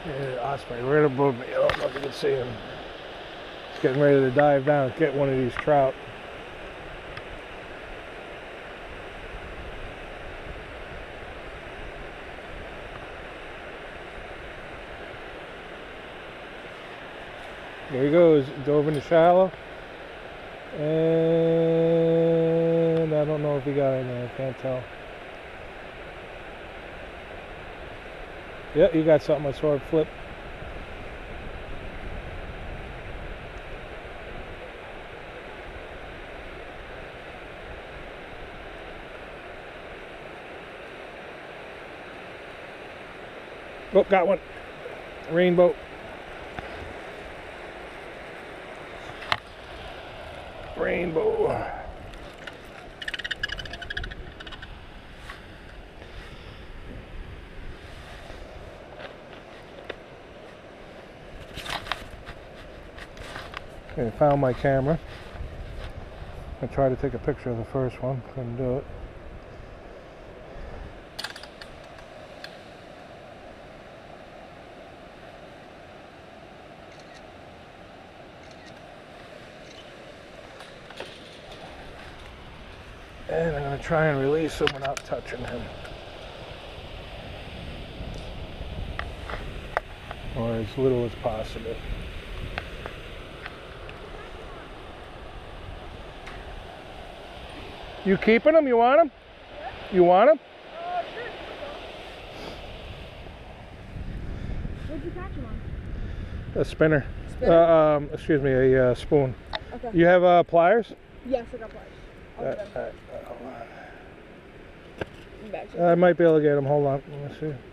Sure. What'd you catch them on? A spinner. Excuse me, a spoon. Okay. You have pliers? Yes, I got pliers. I might be able to get them. Hold on. Let me see.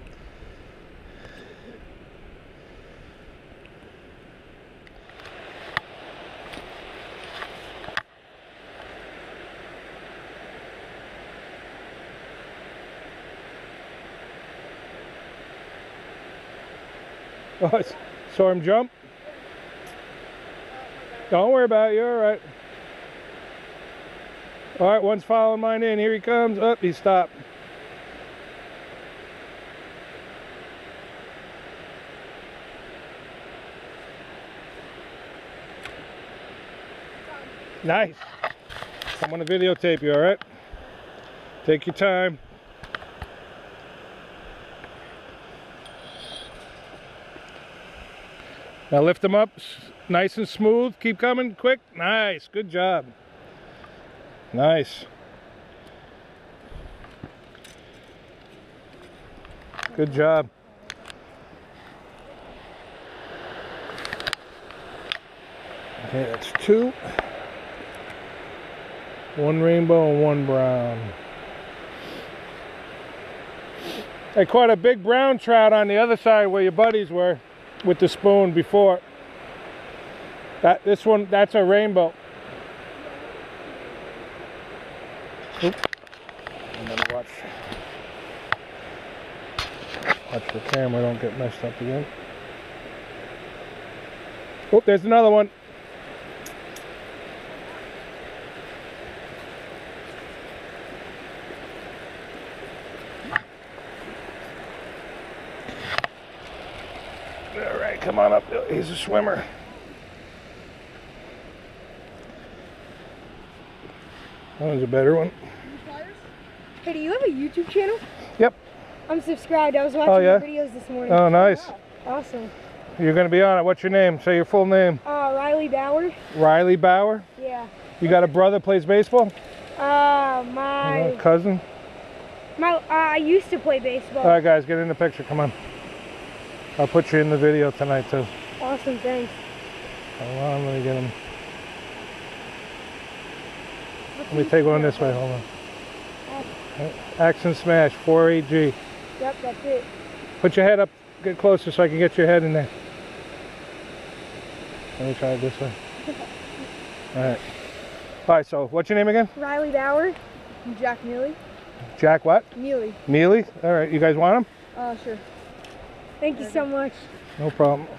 Oh, I saw him jump. Don't worry about it. You're all right. All right, one's following mine in. Here he comes. Up, he stopped. Nice. I'm going to videotape you, all right? Take your time. Now lift them up nice and smooth. Keep coming quick. Nice. Good job. Nice. Good job. Okay, that's two. One rainbow and one brown. I caught a big brown trout on the other side where your buddies were with the spoon before. This one, that's a rainbow. Oop. I'm gonna watch the camera don't get messed up again. Oh, there's another one. All right, come on up. He's a swimmer. That one's a better one. Hey, do you have a YouTube channel? Yep. I'm subscribed. I was watching your videos this morning. Oh, nice. Awesome. You're going to be on it. What's your name? Say your full name. Riley Bauer. Riley Bauer? Yeah. You got a brother plays baseball? My cousin? I used to play baseball. All right, guys, get in the picture. Come on. I'll put you in the video tonight, too. Awesome, thanks. Hold on, let me get him. Let me take one this way. Hold on. Action Smash 48G. Yep, that's it. Put your head up, get closer so I can get your head in there. Let me try it this way. Alright. Alright, so what's your name again? Riley Bauer. I'm Jack Mealy. Jack what? Mealy. Mealy? Alright, you guys want him? Sure. Thank you so much. No problem.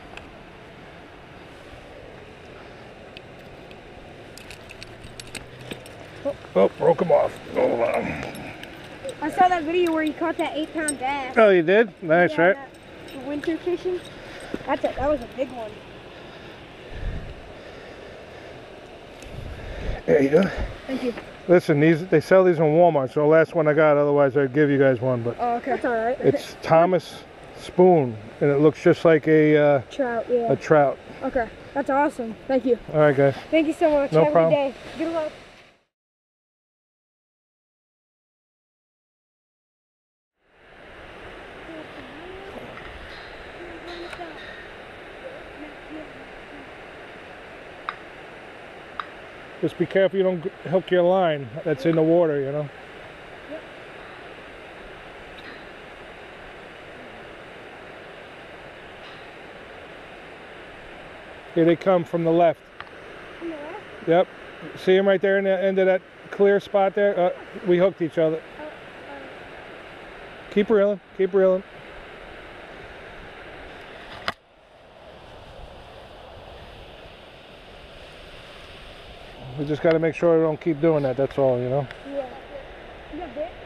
Oh, broke him off. Hold on. I saw that video where you caught that 8-pound bass. Oh, you did? Nice, yeah, right? for winter fishing. That was a big one. There you go. Thank you. Listen, they sell these in Walmart, so the last one I got, otherwise I'd give you guys one, but Oh, okay. That's all right. it's Thomas Spoon, and it looks just like a trout, yeah. a trout. Okay, that's awesome. Thank you. All right, guys. Thank you so much. No Have problem. a good day. Good luck. Just be careful you don't hook your line that's in the water, you know. Yep. Here they come from the left. From the left? Yep. See them right there in the end of that clear spot there? We hooked each other. Keep reeling. Keep reeling. We just got to make sure we don't keep doing that, that's all, you know. Yeah. You got bit?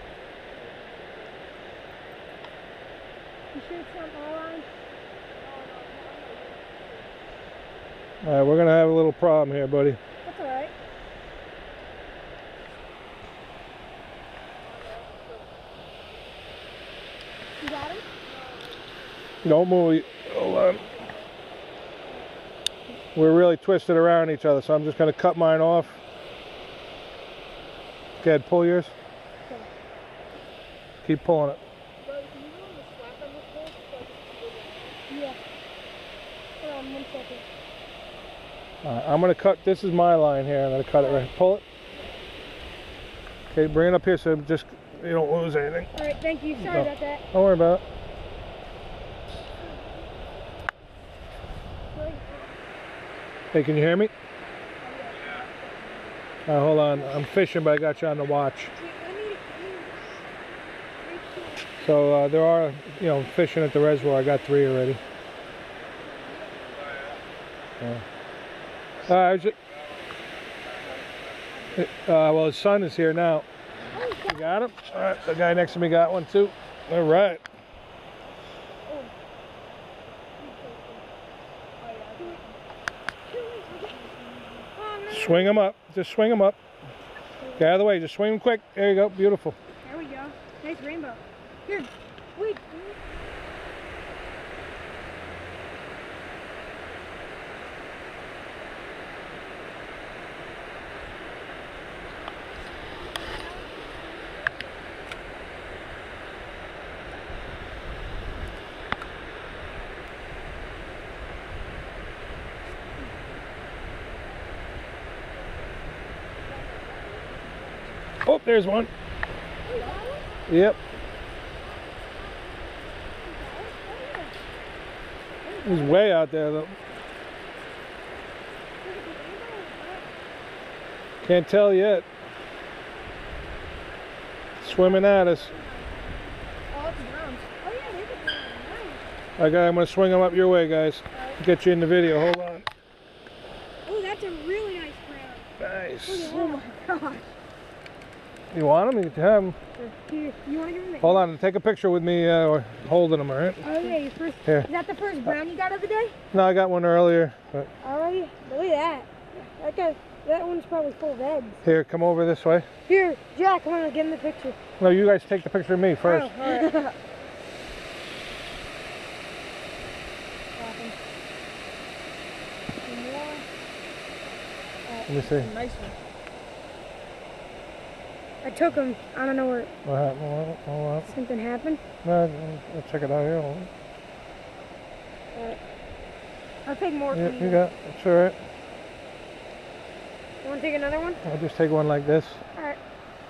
You sure it's not all line? All right, we're going to have a little problem here, buddy. That's all right. You got him? Don't move. Hold on. We're really twisted around each other, so I'm just going to cut mine off. Go ahead, pull yours. Okay. Keep pulling it. Yeah. Hold on 1 second. All right, I'm going to cut, this is my line here. I'm going to cut it right. Pull it. Okay, bring it up here so just you don't lose anything. All right, thank you. Sorry No. about that. Don't worry about it. Hey, can you hear me? Hold on. I'm fishing, but I got you on the watch. So there are, you know, fishing at the reservoir. I got 3 already. Yeah. Well, his son is here now. You got him? All right, the guy next to me got one too. All right. Swing him up. Just swing him up. Get out of the way. Just swing him quick. There you go. Beautiful. There we go. Nice rainbow. Here. Wait. Oh, there's one. Yep. He's way out there though. Can't tell yet. Swimming at us. Oh, it's browns. Oh, yeah, there's a brown. Nice. Okay, I'm gonna swing him up your way, guys. Get you in the video. Hold on. Oh, that's a really nice brown. Nice. Oh my gosh. You want him? You can have him. Here, you want to give him a Hold on. Take a picture with me or holding him, all right? Oh, yeah, your first. Here. Is that the first brown you got of the day? No, I got one earlier. But Oh, yeah. Look at that. That one's probably full of eggs. here, come over this way. Here, Jack, come on, get in the picture. No, you guys take the picture of me first. Oh, all right. Let me see. Nice one. I took him. I don't know where What happened? Hold on. something happened. No, I'll check it out here. Hold on. I'll take more Yeah, for you got it. It's all right. You want to take another one? I'll just take one like this. All right.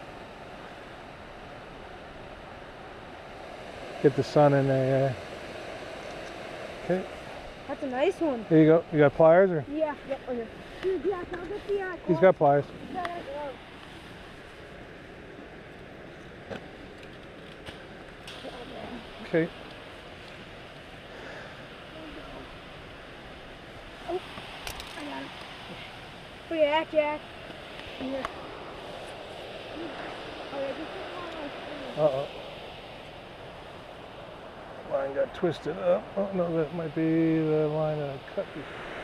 Get the sun in there. Okay. That's a nice one. Here you go. You got pliers or? Yeah. Yep. Right here. Here, Jack, I'll get the He's got pliers. Okay. Oh, I got it. Look at that, Jack. Here. Oh, yeah, just Uh-oh. Line line got twisted up. Oh no, that might be the line that I cut before.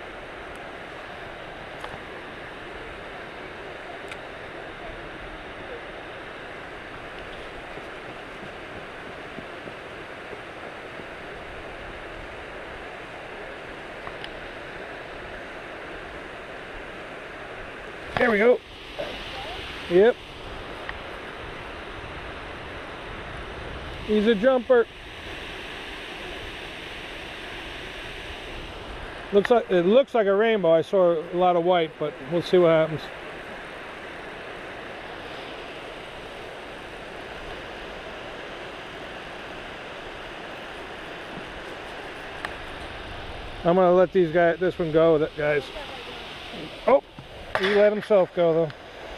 There we go. Yep. He's a jumper. It looks like a rainbow. I saw a lot of white, but we'll see what happens. I'm gonna let this one go, guys. Oh, he let himself go though.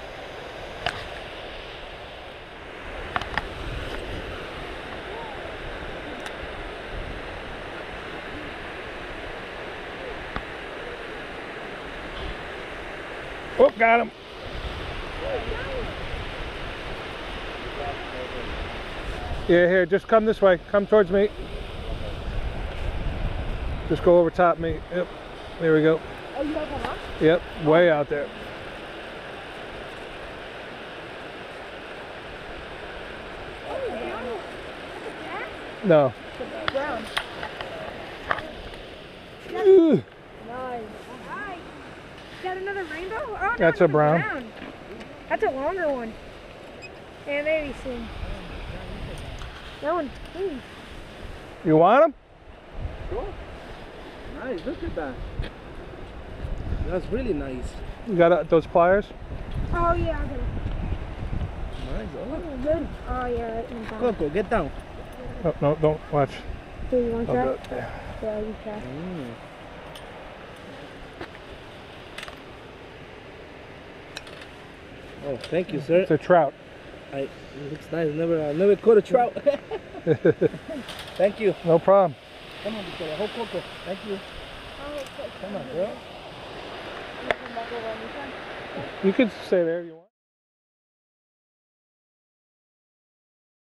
Oh, got him. Yeah, here, just come this way. Come towards me. Just go over top me. Yep. There we go. Oh, you got one? Yep, way out there. No. Brown. Ooh. Nice. Alright. Got another rainbow? Oh, no, That's a brown. That's a longer one. Yeah, maybe soon. That one, please. You want him? Sure. Nice, look at that. That's really nice. You got those pliers? Oh, yeah, I got it. Nice. Oh. Oh, good. Oh, yeah, right in the Coco, get down. Oh, no, don't watch. So you want I'll do that? it. Yeah. Yeah, you try. Oh, thank you, sir. It's a trout. It looks nice. I never caught a trout. Thank you. No problem. Come on, Victoria. Hold Coco. Thank you. Come on, girl. You can stay there if you want.